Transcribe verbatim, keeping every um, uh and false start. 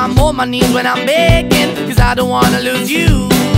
I'm on my knees when I'm begging, cause I don't wanna lose you.